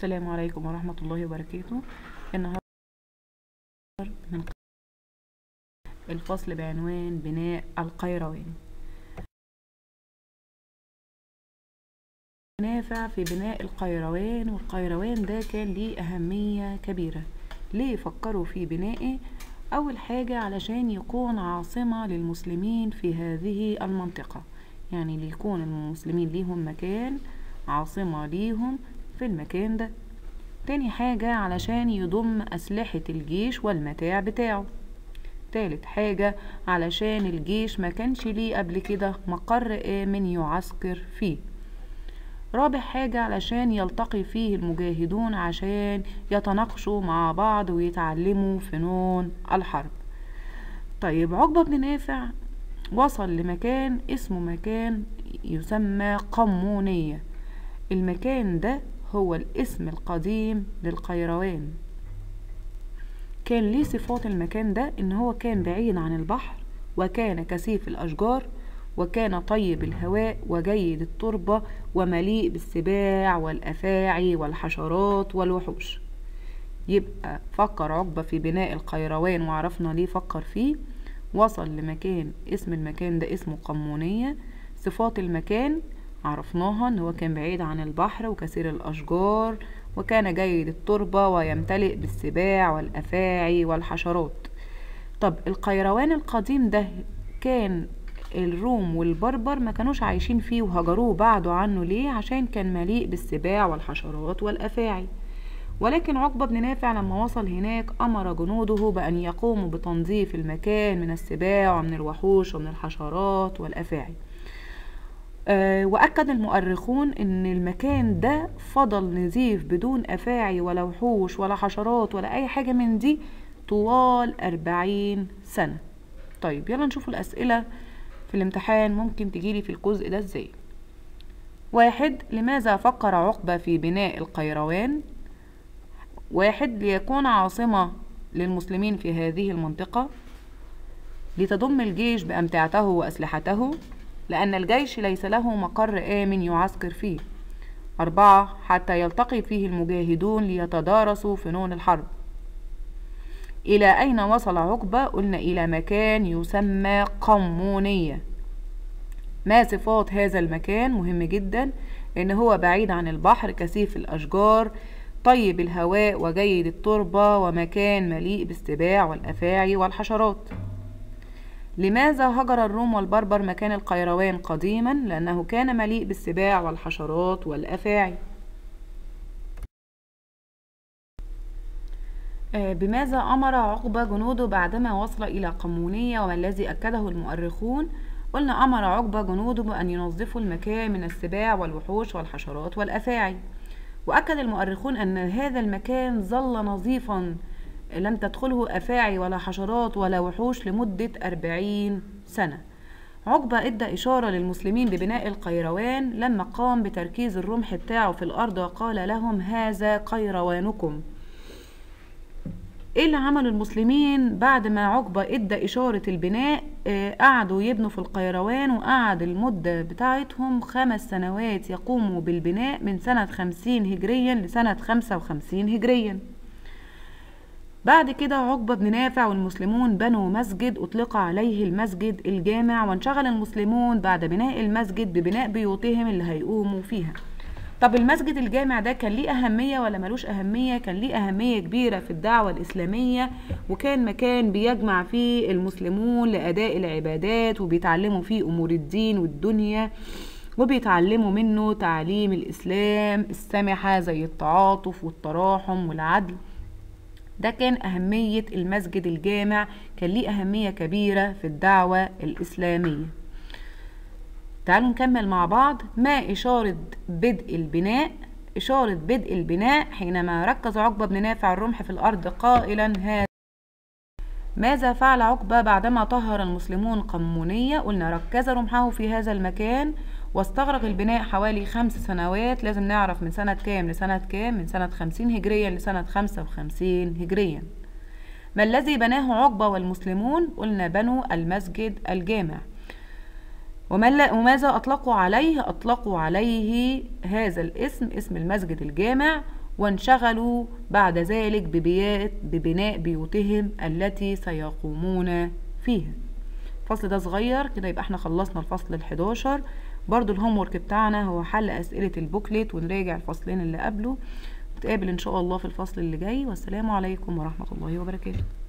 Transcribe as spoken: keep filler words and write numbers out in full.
السلام عليكم ورحمة الله وبركاته. النهاردة من الفصل بعنوان بناء القيروان. نافع في بناء القيروان، والقيروان ده كان ليه أهمية كبيرة. ليه فكروا في بنائه؟ أول حاجة علشان يكون عاصمة للمسلمين في هذه المنطقة، يعني ليكون المسلمين ليهم مكان عاصمة ليهم في المكان ده. تاني حاجة علشان يضم أسلحة الجيش والمتاع بتاعه. تالت حاجة علشان الجيش ما كانش ليه قبل كده مقر آمن يعسكر فيه. رابع حاجة علشان يلتقي فيه المجاهدون عشان يتناقشوا مع بعض ويتعلموا فنون الحرب. طيب عقبة بن نافع وصل لمكان اسمه مكان يسمى قمونية. المكان ده هو الاسم القديم للقيروان. كان ليه صفات المكان ده ان هو كان بعيد عن البحر، وكان كثيف الاشجار، وكان طيب الهواء وجيد التربة ومليء بالسباع والافاعي والحشرات والوحوش. يبقى فكر عقبة في بناء القيروان وعرفنا ليه فكر فيه. وصل لمكان اسم المكان ده اسمه قمونية. صفات المكان عرفناها ان هو كان بعيد عن البحر وكثير الاشجار وكان جيد التربة ويمتلئ بالسباع والافاعي والحشرات. طب القيروان القديم ده كان الروم والبربر ما كانوش عايشين فيه وهجروه بعدوا عنه. ليه؟ عشان كان مليء بالسباع والحشرات والافاعي. ولكن عقبة بن نافع لما وصل هناك أمر جنوده بأن يقوموا بتنظيف المكان من السباع ومن الوحوش ومن الحشرات والأفاعي. أه وأكد المؤرخون أن المكان ده فضل نظيف بدون أفاعي ولا وحوش ولا حشرات ولا أي حاجة من دي طوال أربعين سنة. طيب يلا نشوف الأسئلة في الامتحان ممكن تجيلي في الجزء ده ازاي. واحد، لماذا فكر عقبة في بناء القيروان؟ واحد، ليكون عاصمة للمسلمين في هذه المنطقة، لتضم الجيش بأمتعته وأسلحته، لأن الجيش ليس له مقر آمن يعسكر فيه. أربعة، حتى يلتقي فيه المجاهدون ليتدارسوا فنون الحرب. إلى أين وصل عقبة؟ قلنا إلى مكان يسمى قمونية. ما صفات هذا المكان؟ مهم جدا إن هو بعيد عن البحر، كثيف الأشجار، طيب الهواء وجيد التربة، ومكان مليء بالسباع والأفاعي والحشرات. لماذا هجر الروم والبربر مكان القيروان قديما؟ لأنه كان مليء بالسباع والحشرات والأفاعي. بماذا أمر عقبة جنوده بعدما وصل إلى قمونية وما الذي أكده المؤرخون؟ قلنا أمر عقبة جنوده بأن ينظفوا المكان من السباع والوحوش والحشرات والأفاعي. وأكد المؤرخون أن هذا المكان ظل نظيفا لم تدخله أفاعي ولا حشرات ولا وحوش لمدة أربعين سنة. عقبة ادى إشارة للمسلمين ببناء القيروان لما قام بتركيز الرمح بتاعه في الأرض وقال لهم هذا قيروانكم. ايه اللي عمله المسلمين بعد ما عقبة ادى اشارة البناء؟ آه قعدوا يبنوا في القيروان، وقعد المدة بتاعتهم خمس سنوات يقوموا بالبناء من سنة خمسين هجريا لسنة خمسة وخمسين هجريا. بعد كده عقبة بن نافع والمسلمون بنوا مسجد أطلق عليه المسجد الجامع، وانشغل المسلمون بعد بناء المسجد ببناء بيوتهم اللي هيقوموا فيها. طب المسجد الجامع ده كان ليه أهمية ولا ملوش أهمية؟ كان ليه أهمية كبيرة في الدعوة الإسلامية، وكان مكان بيجمع فيه المسلمون لأداء العبادات، وبيتعلموا فيه أمور الدين والدنيا، وبيتعلموا منه تعليم الإسلام السمحة زي التعاطف والتراحم والعدل. ده كان أهمية المسجد الجامع، كان ليه أهمية كبيرة في الدعوة الإسلامية. تعالوا نكمل مع بعض. ما إشارة بدء البناء؟ إشارة بدء البناء حينما ركز عقبة بن نافع الرمح في الأرض قائلا هذا. ماذا فعل عقبة بعدما طهر المسلمون قمونية؟ قلنا ركز رمحه في هذا المكان، واستغرق البناء حوالي خمس سنوات. لازم نعرف من سنة كام لسنة كام؟ من سنة خمسين هجريا لسنة خمسة وخمسين هجريا. ما الذي بناه عقبة والمسلمون؟ قلنا بنوا المسجد الجامع. وماذا أطلقوا عليه؟ أطلقوا عليه هذا الاسم، اسم المسجد الجامع، وانشغلوا بعد ذلك ببيات ببناء بيوتهم التي سيقومون فيها. الفصل ده صغير كده، يبقى احنا خلصنا الفصل الحداشر. برضو الهوم ورك بتاعنا هو حل اسئلة البوكلت، ونراجع الفصلين اللي قبله. نتقابل ان شاء الله في الفصل اللي جاي، والسلام عليكم ورحمة الله وبركاته.